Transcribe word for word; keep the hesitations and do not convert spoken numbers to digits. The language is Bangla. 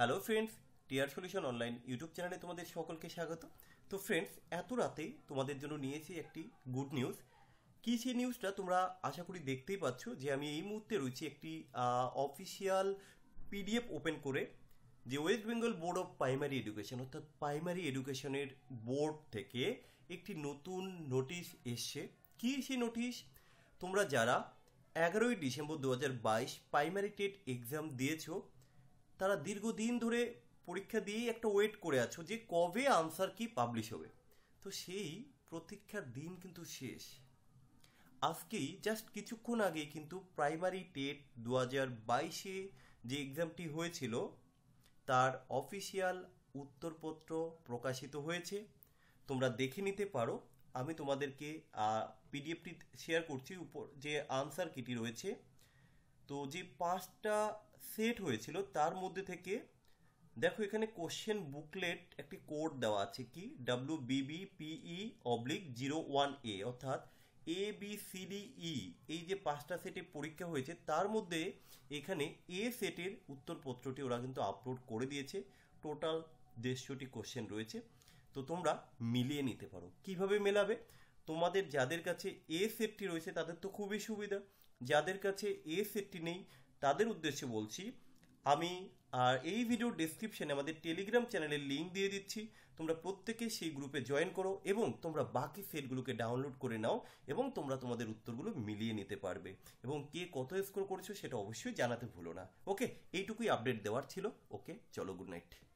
Hello friends, TR solution online YouTube চ্যানেলে তোমাদের সকলকে স্বাগত। তো ফ্রেন্ডস, এত রাতে তোমাদের জন্য নিয়েছি একটি গুড নিউজ। কী সেই নিউজটা তোমরা আশা করি দেখতেই পাচ্ছ যে আমি এই মুহূর্তে রয়েছি একটি অফিসিয়াল পিডিএফ ওপেন করে, যে West Bengal Board of Primary Education অর্থাৎ প্রাইমারি এডুকেশনের বোর্ড থেকে একটি নতুন নোটিশ এসছে। কী সেই নোটিশ? তোমরা যারা এগারোই ডিসেম্বর দু হাজার বাইশ প্রাইমারি টেট এক্সাম দিয়েছো, তারা দীর্ঘদিন ধরে পরীক্ষা দিয়েই একটা ওয়েট করে আছো যে কবে আনসার কি পাবলিশ হবে। তো সেই প্রতীক্ষার দিন কিন্তু শেষ। আজকেই জাস্ট কিছুক্ষণ আগেই কিন্তু প্রাইমারি টেট দু হাজার বাইশে যে এক্সামটি হয়েছিল তার অফিসিয়াল উত্তরপত্র প্রকাশিত হয়েছে। তোমরা দেখে নিতে পারো। আমি তোমাদেরকে পিডিএফটি শেয়ার করছি। উপর যে আনসার কিটি রয়েছে, তো যে পাঁচটা সেট হয়েছিল তার মধ্যে থেকে দেখো এখানে কোশ্চেন বুকলেট একটি কোড দেওয়া আছে, কি W B B P E oblique zero one A, অর্থাৎ A B C D E, এই যে পাঁচটা সেটে পরীক্ষা হয়েছে তার মধ্যে এখানে এ সেটের উত্তরপত্রটি ওরা কিন্তু আপলোড করে দিয়েছে। টোটাল দেড়শোটি কোশ্চেন রয়েছে। তো তোমরা মিলিয়ে নিতে পারো। কিভাবে মেলাবে? তোমাদের যাদের কাছে এ সেটটি রয়েছে তাদের তো খুবই সুবিধা। যাদের কাছে এ সেটটি নেই তাদের উদ্দেশ্যে বলছি, আমি আর এই ভিডিওর ডেসক্রিপশনে আমাদের টেলিগ্রাম চ্যানেলের লিঙ্ক দিয়ে দিচ্ছি। তোমরা প্রত্যেকে সেই গ্রুপে জয়েন করো এবং তোমরা বাকি সেটগুলোকে ডাউনলোড করে নাও এবং তোমরা তোমাদের উত্তরগুলো মিলিয়ে নিতে পারবে। এবং কে কত স্কোর করেছো সেটা অবশ্যই জানাতে ভুলো না। ওকে, এইটুকুই আপডেট দেওয়ার ছিল। ওকে, চলো, গুড নাইট।